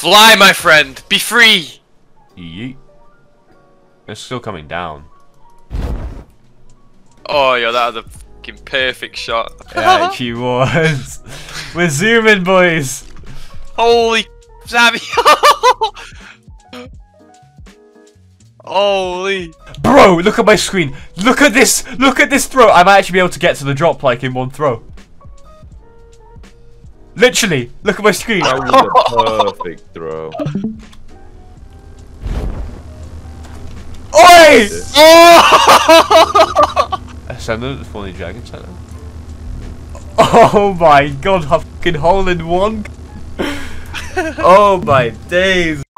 Fly, my friend! Be free! Yeet. It's still coming down. Oh, yeah, that was a fucking perfect shot. Yeah, she was. We're zooming, boys. Holy Xavii! Holy. Bro, look at my screen. Look at this. Look at this throw. I might actually be able to get to the drop like in one throw. Literally, look at my screen. That was a perfect throw. Oi! Oh! Send them the funny dragon center. Oh my god, a fucking hole in one. Oh my days.